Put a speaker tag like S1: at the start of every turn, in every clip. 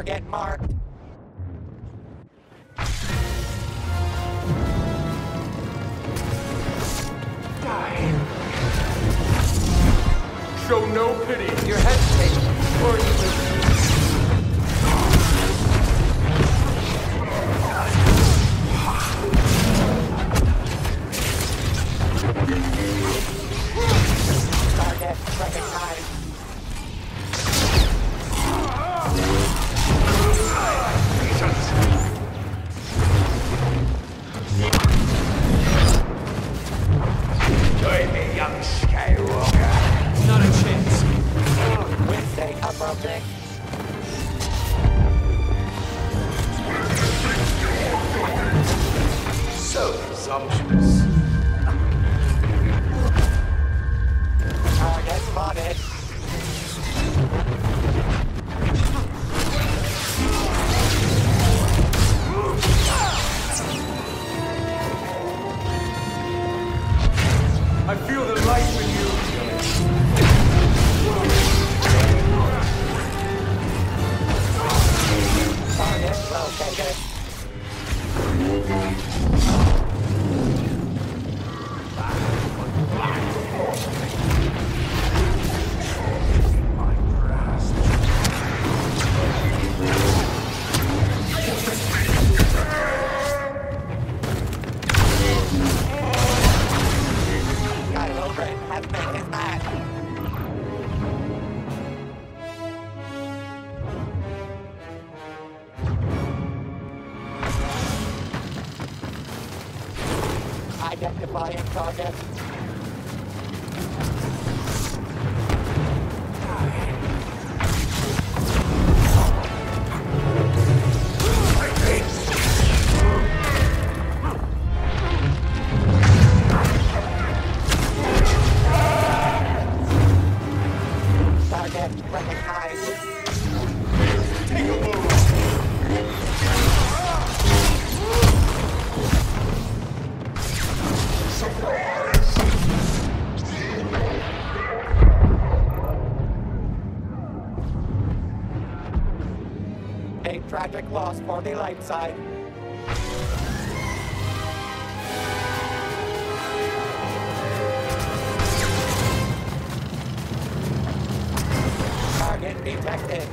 S1: Target marked.
S2: Show no pity.
S1: You're hesitating, or even... Target recognized.
S3: Join me, young Skywalker.
S2: Not a chance.
S1: Wednesday, approaching.
S3: So presumptuous.
S1: Target spotted.
S2: I feel the light with you.
S1: Target located. Kylo Ren has met his match. Identifying target. Target recognized.
S3: Take a move.
S1: A tragic loss for the light side. Target detected.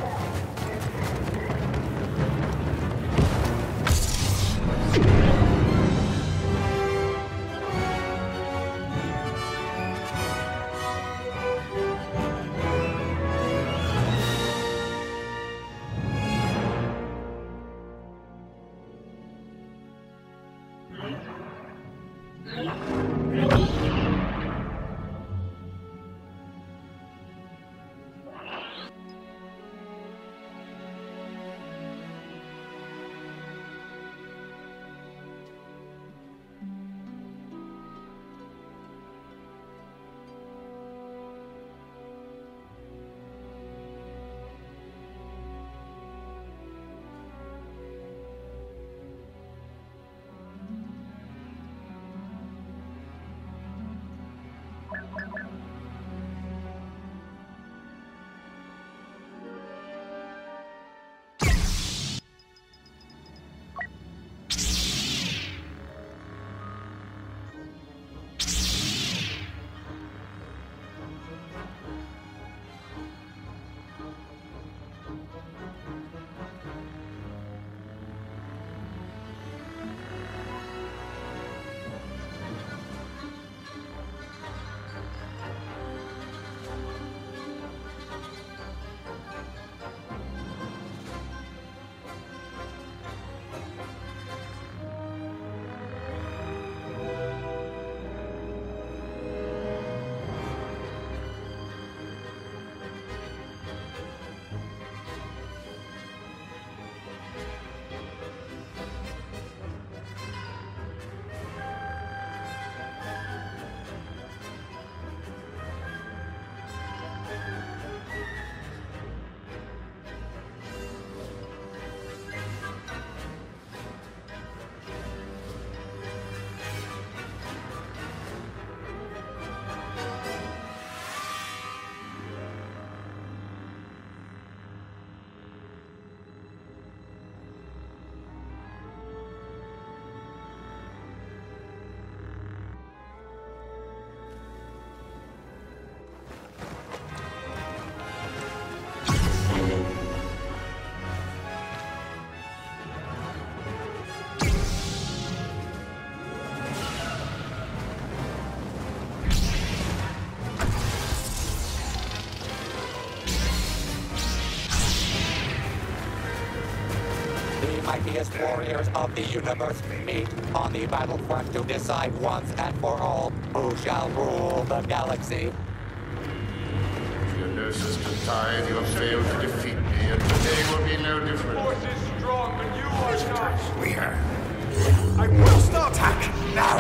S1: mightiest warriors of the universe meet on the battlefront to decide once and for all who shall rule the galaxy.
S4: Your nurses decide you have failed to defeat me, and today will be no different.
S2: Force is strong, but you are not.
S3: We are.
S2: I will stop.
S3: Attack now!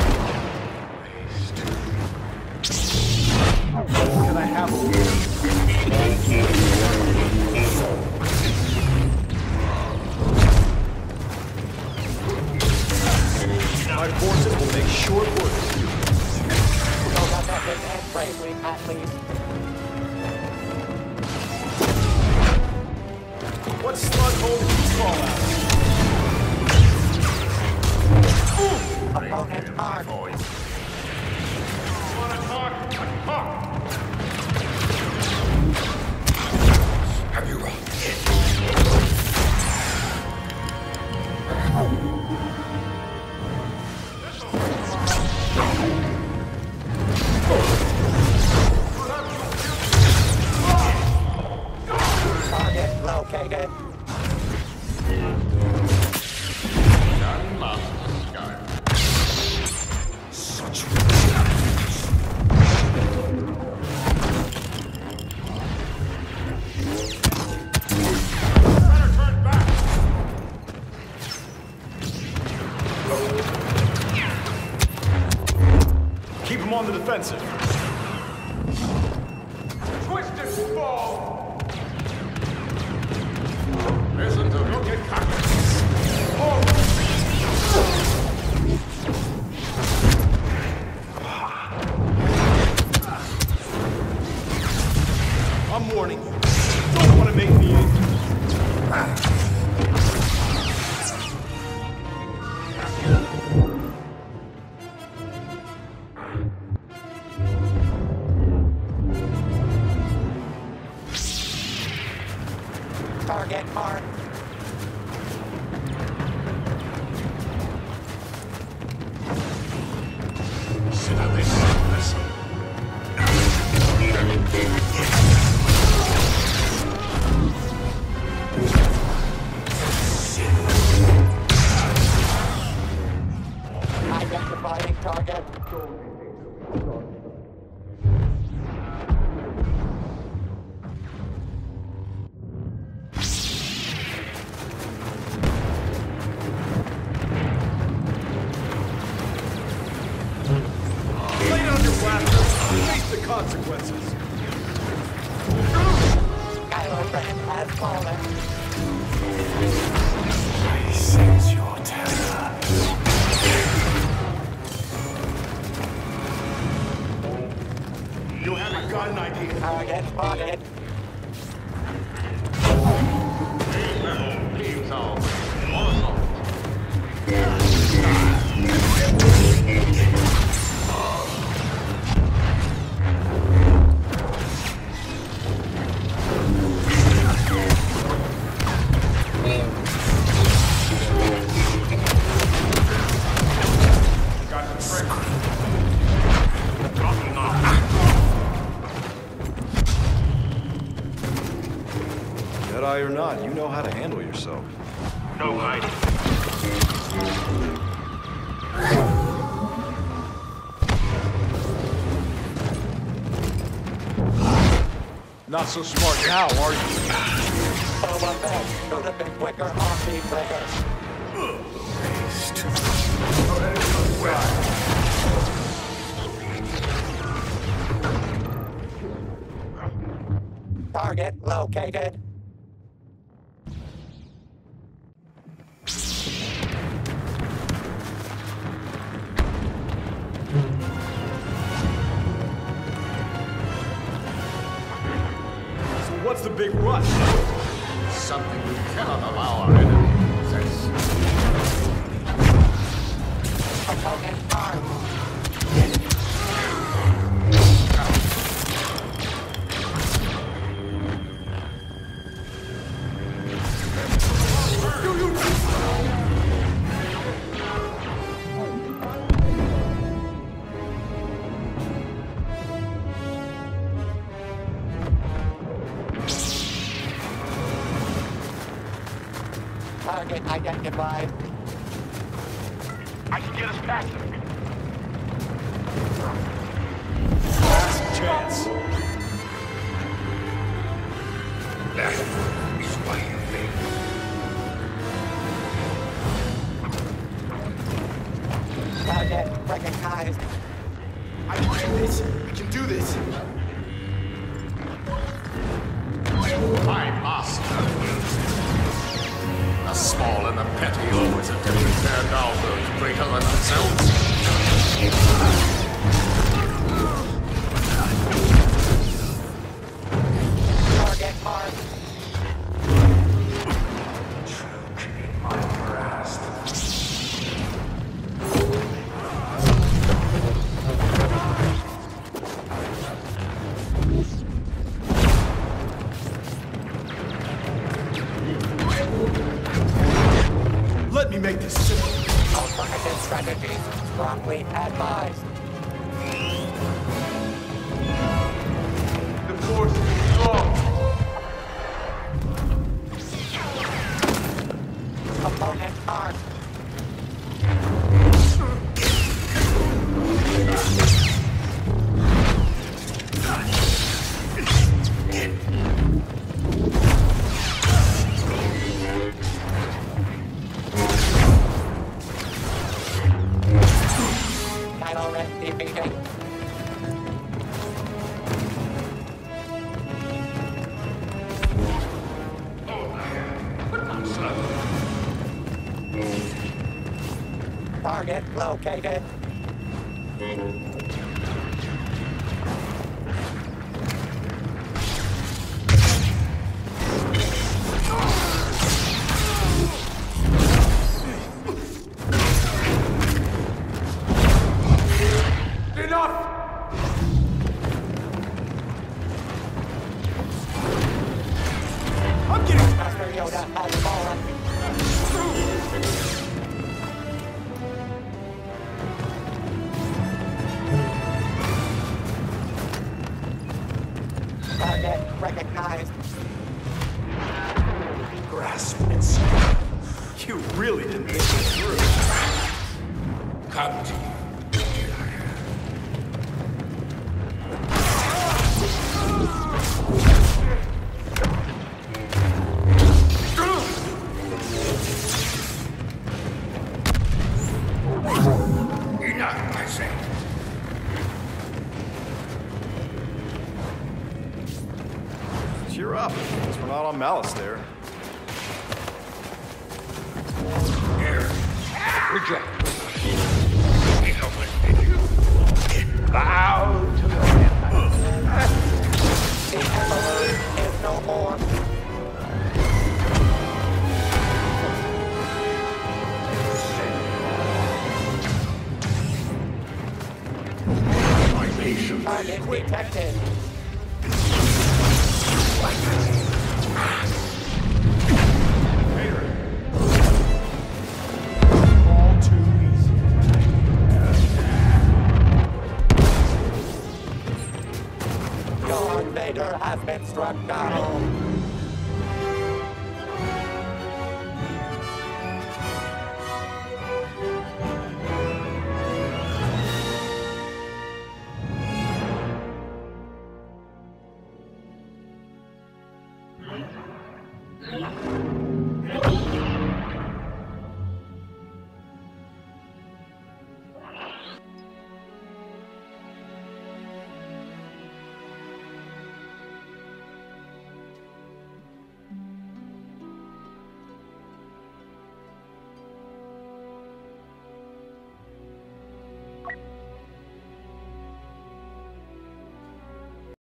S2: Can I have a My forces will make short work of you.
S1: So that message and bravely at least.
S2: What slug hole did you fall out of?
S1: Opponent marked.
S4: Want to talk? Talk!
S3: Have you run?
S1: Target located.
S3: Such
S2: Keep him on the defensive.
S3: twist and fall!
S4: Listen to me.
S3: Get cocked!
S2: I'm warning you. Don't want to make me angry.
S1: Target marked.
S3: Sit up and listen.
S1: Identifying target.
S2: Lay down your blaster. Face the consequences.
S1: Kylo Ren has fallen.
S3: I sense your terror.
S2: You haven't got an idea.
S1: Target spotted.
S4: Team solved. All assault.
S3: Got the trick.
S2: Jedi or not, you know how to handle yourself.
S3: No hiding.
S2: Not so smart now, are you?
S1: Boba Fett should have been quicker on the trigger. Target located.
S2: So what's the big rush?
S4: Something we cannot allow our enemy to possess.
S1: Opponent armed. Target identified.
S3: I can get us past him.
S2: Last chance.
S3: That is why you failed.
S1: Target recognized.
S2: I can do this. I can do this.
S4: My master wills it. The small and the petty always attempting their downloads greater than themselves.
S1: Target marked.
S3: Choke in my grasp.
S2: Let me make this simple.
S1: Alternative strategies strongly advised.
S2: The force is strong.
S1: Opponent armed. Kylo Ren defeated. Target located.
S2: Enough! I'm getting...
S1: Master Yoda has fallen. Target recognized.
S2: Grasp and snap. You really didn't think this through.
S3: Come to you. Enough, I say.
S2: Cheer up. Guess we're not on Malice there.
S3: Here. Reject. Bow to the
S1: The Emperor is no more.
S3: my patience.
S1: Target detected.
S2: All too easy.
S1: Darth Vader has been struck down.